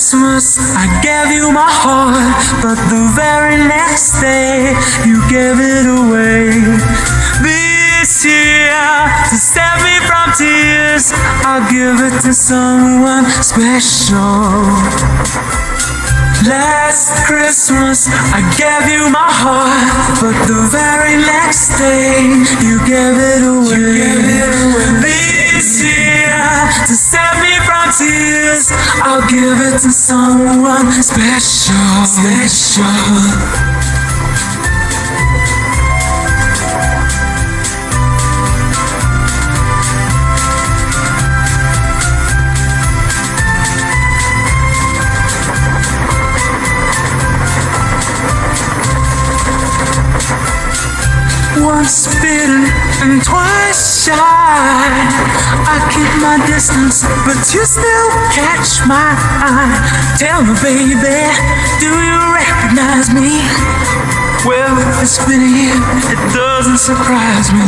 Christmas, I gave you my heart, but the very next day, you gave it away. This year, to save me from tears, I'll give it to someone special. Last Christmas, I gave you my heart, but the very next day, you gave it away. This year, to save me from tears, I'll give it to someone special. Once bitten and twice shy, I keep my distance, but you still catch my eye. Tell me, baby, do you recognize me? Well, it's been a year, it doesn't surprise me.